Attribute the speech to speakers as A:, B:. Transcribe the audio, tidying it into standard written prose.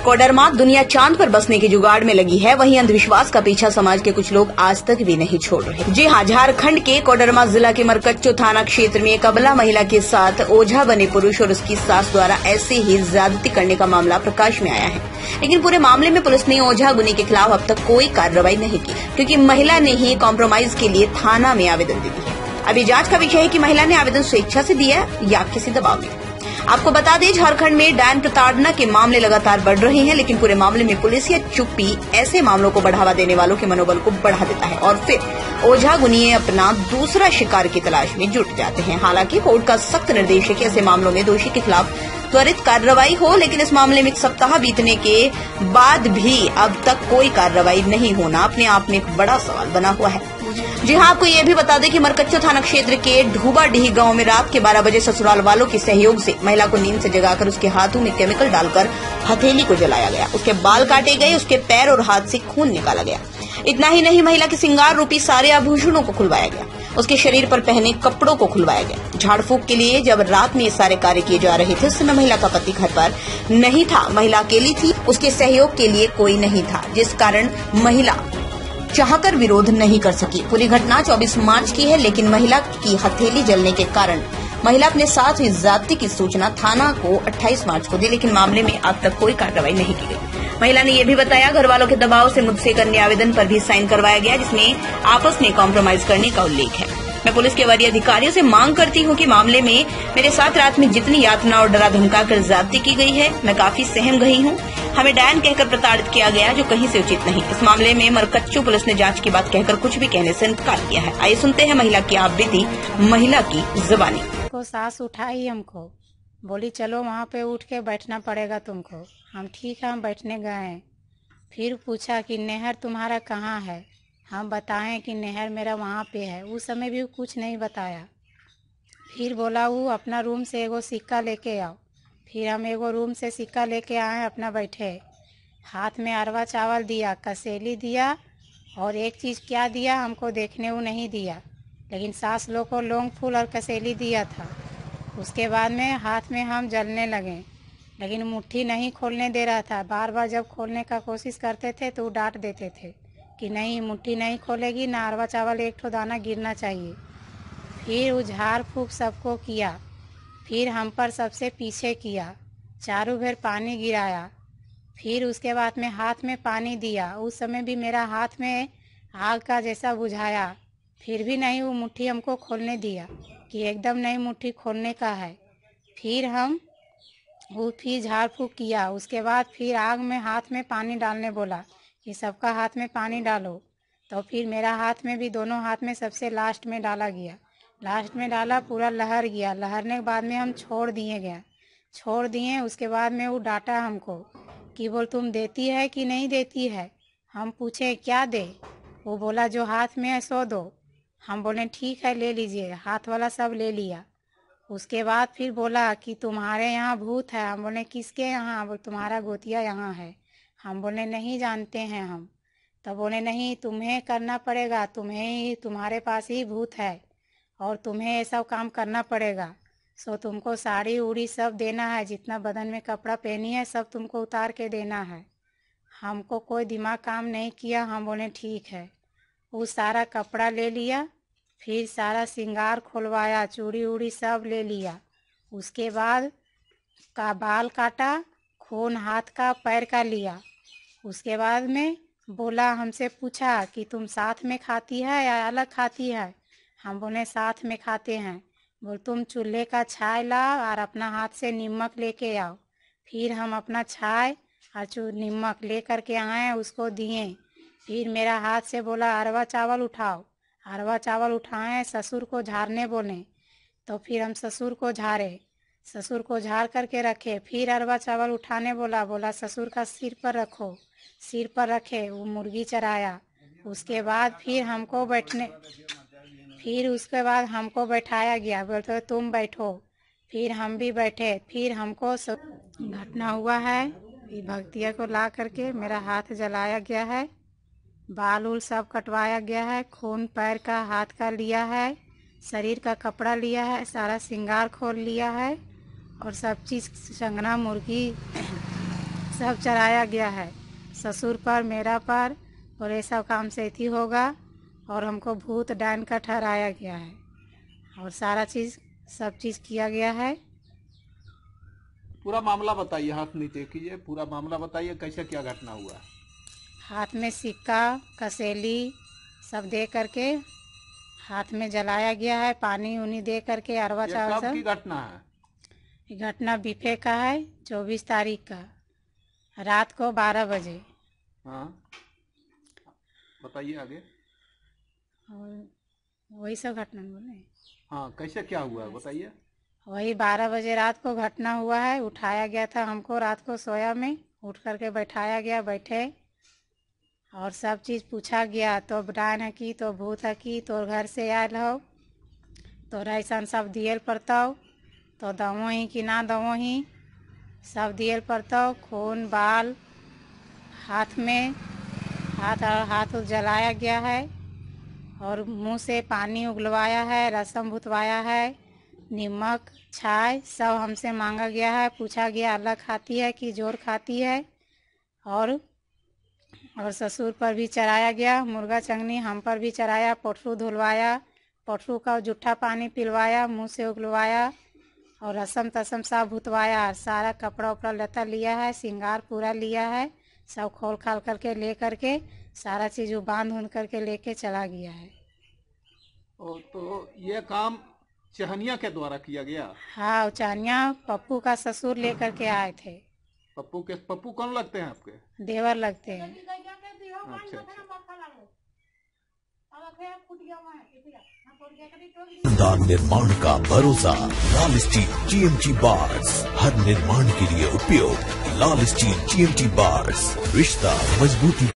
A: कोडरमा दुनिया चांद पर बसने के जुगाड़ में लगी है, वहीं अंधविश्वास का पीछा समाज के कुछ लोग आज तक भी नहीं छोड़ रहे। जी हां, झारखंड के कोडरमा जिला के मरकच्चो थाना क्षेत्र में एक अबला महिला के साथ ओझा बने पुरुष और उसकी सास द्वारा ऐसे ही ज्यादती करने का मामला प्रकाश में आया है। लेकिन पूरे मामले में पुलिस ने ओझा गुनी के खिलाफ अब तक कोई कार्रवाई नहीं की, क्योंकि महिला ने ही कॉम्प्रोमाइज के लिए थाना में आवेदन दे दिया है। अभी जांच का विषय है कि महिला ने आवेदन स्वेच्छा से दिया है या किसी दबाव में। आपको बता दें, झारखंड में डायन प्रताड़ना के मामले लगातार बढ़ रहे हैं, लेकिन पूरे मामले में पुलिस या चुप्पी ऐसे मामलों को बढ़ावा देने वालों के मनोबल को बढ़ा देता है और फिर ओझा गुनिये अपना दूसरा शिकार की तलाश में जुट जाते हैं। हालांकि कोर्ट का सख्त निर्देश है कि ऐसे मामलों में दोषी के खिलाफ त्वरित कार्रवाई हो, लेकिन इस मामले में एक सप्ताह बीतने के बाद भी अब तक कोई कार्रवाई नहीं होना अपने आप में एक बड़ा सवाल बना हुआ है। जी हां, आपको ये भी बता दें कि मरकच्चो थाना क्षेत्र के ढूबाडीह गांव में रात के 12 बजे ससुराल वालों के सहयोग से महिला को नींद से जगाकर उसके हाथों में केमिकल डालकर हथेली को जलाया गया। उसके बाल काटे गए, उसके पैर और हाथ से खून निकाला गया। इतना ही नहीं, महिला के श्रृंगार रूपी सारे आभूषणों को खुलवाया गया, उसके शरीर पर पहने कपड़ों को खुलवाया गया। झाड़ फूंक के लिए जब रात में ये सारे कार्य किए जा रहे थे, उस समय महिला का पति घर पर नहीं था, महिला अकेली थी, उसके सहयोग के लिए कोई नहीं था, जिस कारण महिला चाहकर विरोध नहीं कर सकी। पूरी घटना 24 मार्च की है, लेकिन महिला की हथेली जलने के कारण महिला अपने साथ हुई ज्यादती की सूचना थाना को 28 मार्च को दी, लेकिन मामले में अब तक कोई कार्रवाई नहीं की गई। महिला ने यह भी बताया, घर वालों के दबाव से मुझसे एक अन्य आवेदन पर भी साइन करवाया गया, जिसमें आपस में कॉम्प्रोमाइज करने का उल्लेख है। मैं पुलिस के वरीय अधिकारियों से मांग करती हूं कि मामले में मेरे साथ रात में जितनी यातना और डरा धमका कर ज्यादती की गई है, मैं काफी सहम गई हूं। हमें डायन कहकर प्रताड़ित किया गया, जो कहीं से उचित नहीं। इस मामले में मरकच्चो पुलिस ने जांच की बात कहकर कुछ भी कहने से इनकार किया है। आइए सुनते हैं महिला की आवृत्ति, महिला की जुबानी।
B: को सास उठाई हमको, बोली चलो वहाँ पे उठ के बैठना पड़ेगा तुमको। हम ठीक है, हम बैठने गए। फिर पूछा कि नहर तुम्हारा कहाँ है, हम बताएं कि नहर मेरा वहाँ पे है। उस समय भी कुछ नहीं बताया। फिर बोला वो अपना रूम से एगो सिक्का लेके आओ। फिर हम एगो रूम से सिक्का लेके आए, अपना बैठे। हाथ में अरवा चावल दिया, कसेली दिया और एक चीज़ क्या दिया हमको देखने वो नहीं दिया, लेकिन सास लोग को लौंग फूल और कसेली दिया था। उसके बाद में हाथ में हम जलने लगे, लेकिन मुट्ठी नहीं खोलने दे रहा था। बार बार जब खोलने का कोशिश करते थे तो डांट देते थे कि नहीं मुट्ठी नहीं खोलेगी, ना अरवा चावल एक ठो दाना गिरना चाहिए। फिर वो झाड़ फूँक सबको किया, फिर हम पर सबसे पीछे किया, चारों भेर पानी गिराया। फिर उसके बाद में हाथ में पानी दिया, उस समय भी मेरा हाथ में आग का जैसा बुझाया, फिर भी नहीं वो मुट्ठी हमको खोलने दिया कि एकदम नहीं मुट्ठी खोलने का है। फिर हम वो फिर झाड़ फूँक किया। उसके बाद फिर आग में हाथ में पानी डालने बोला कि सबका हाथ में पानी डालो। तो फिर मेरा हाथ में भी, दोनों हाथ में सबसे लास्ट में डाला गया। लास्ट में डाला, पूरा लहर गया। लहरने के बाद में हम छोड़ दिए। उसके बाद में वो डांटा हमको कि बोल तुम देती है कि नहीं देती है। हम पूछे क्या दे, वो बोला जो हाथ में है सो दो। हम बोले ठीक है ले लीजिए, हाथ वाला सब ले लिया। उसके बाद फिर बोला कि तुम्हारे यहाँ भूत है। हम बोले किसके यहाँ, बोल तुम्हारा गोतिया यहाँ है। हम बोले नहीं जानते हैं हम। तो बोले नहीं तुम्हें करना पड़ेगा, तुम्हारे पास ही भूत है और तुम्हें ऐसा काम करना पड़ेगा। सो तुमको साड़ी उड़ी सब देना है, जितना बदन में कपड़ा पहनी है सब तुमको उतार के देना है। हमको कोई दिमाग काम नहीं किया। हम बोले ठीक है। वो सारा कपड़ा ले लिया, फिर सारा श्रृंगार खुलवाया, चूड़ी उड़ी सब ले लिया। उसके बाद का बाल काटा, खून हाथ का पैर का लिया। उसके बाद में बोला, हमसे पूछा कि तुम साथ में खाती है या अलग खाती है। हम बोले साथ में खाते हैं। बोल तुम चूल्हे का छाय लाओ और अपना हाथ से नमक लेके आओ। फिर हम अपना छाय और नमक ले करके आए, उसको दिए। फिर मेरा हाथ से बोला अरवा चावल उठाओ। अरवा चावल उठाएं, ससुर को झाड़ने बोले। तो फिर हम ससुर को झाड़ करके रखे। फिर अरवा चावल उठाने बोला ससुर का सिर पर रखो। सिर पर रखे, वो मुर्गी चराया। उसके बाद उसके बाद हमको बैठाया गया, बोलते तुम बैठो। फिर हम भी बैठे। फिर हमको सब घटना हुआ है। भक्तिया को ला करके मेरा हाथ जलाया गया है, बाल उल सब कटवाया गया है, खून पैर का हाथ का लिया है, शरीर का कपड़ा लिया है, सारा श्रृंगार खोल लिया है और सब चीज़ संगना मुर्गी सब चढ़ाया गया है, ससुर पर, मेरा पर, और ये सब काम से ही होगा। और हमको भूत डायन का ठहराया गया है और सारा चीज़ सब चीज़ किया गया है।
C: पूरा मामला बताइए, हाथ नीचे कीजिए, पूरा मामला बताइए कैसे क्या घटना हुआ।
B: हाथ में सिक्का, कसेली सब दे करके हाथ में जलाया गया है, पानी उनी दे करके, अरवा चावल
C: कब की घटना है?
B: ये घटना बीफे का है, 24 तारीख का रात को 12 बजे।
C: हाँ बताइए आगे।
B: और वही सब घटना बोले।
C: हाँ कैसे क्या हुआ है बताइए।
B: वही 12 बजे रात को घटना हुआ है। उठाया गया था हमको, रात को सोया में उठ करके बैठाया गया, बैठे और सब चीज़ पूछा गया। तो डायन है की, तो भूत है की, तो घर से आयल हो, तो ऐसा सब दियल पड़ता, तो दवो ही कि ना दवो ही, सब दियल पड़ता। खून बाल हाथ में, हाथ जलाया गया है और मुंह से पानी उगलवाया है, रसम भुतवाया है, नमक छाय सब हमसे मांगा गया है। पूछा गया अलग खाती है कि जोर खाती है। और ससुर पर भी चढ़ाया गया मुर्गा चंगनी, हम पर भी चढ़ाया, पोटरू धुलवाया, पोटरू का जूठा पानी पिलवाया, मुंह से उगलवाया और रसम तसम सब भुतवाया। सारा कपड़ा उपड़ा लता लिया है, श्रृंगार पूरा लिया है, सब खोल खाल करके ले करके सारा चीज़ बांध उंध करके लेके चला गया है।
C: तो ये काम चहनिया के द्वारा किया गया?
B: हाँ, चहनिया पप्पू का ससुर ले करके आए थे।
C: पप्पू कौन लगते हैं आपके?
B: देवर लगते हैं।
C: अच्छा।
D: शानदार निर्माण का भरोसा लाल स्टील TMT बार्स, हर निर्माण के लिए उपयोग लाल स्टील TMT बार्स, रिश्ता मजबूती